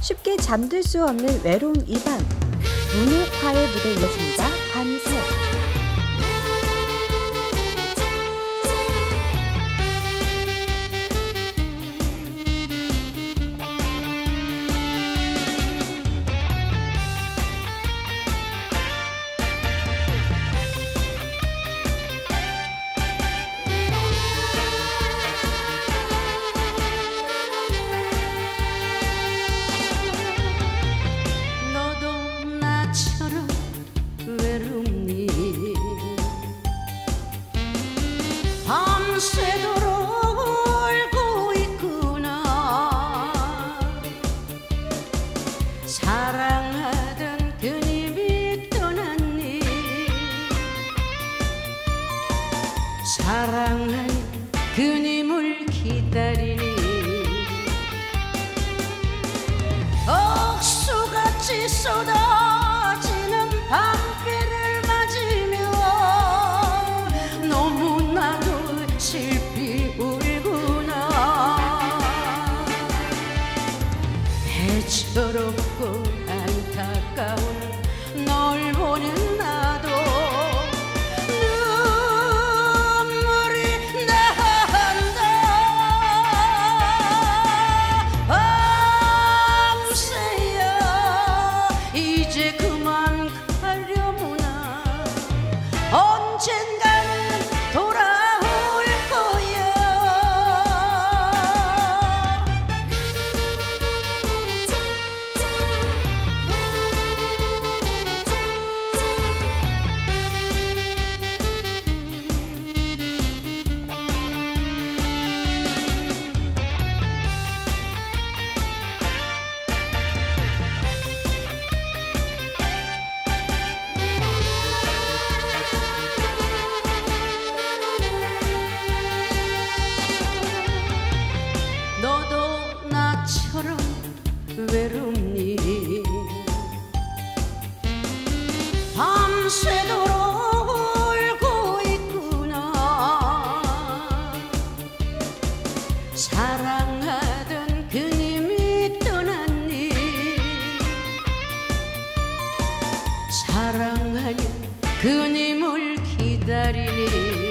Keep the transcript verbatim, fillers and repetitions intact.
쉽게 잠들 수 없는 외로운 이 밤, 문옥화의 무대 이어집니다. 밤새. 밤새도록 울고 있구나. 사랑하던 그님이 떠났니. 사랑한 그님을 기다리니. 억수같이 쏟아지는 밤비를 맞으며 너무나도 슬피 울구나. 애처롭고 안타까운 널 보는 나도 눈물이 난다. 밤새야 이제 그만 가려무나. 언젠가는 돌아올 거야. 너도 나처럼 외롭니. 밤새도록 울고 있구나. 사랑하던 그님이 떠났니. 사랑하는 그님을 기다리니.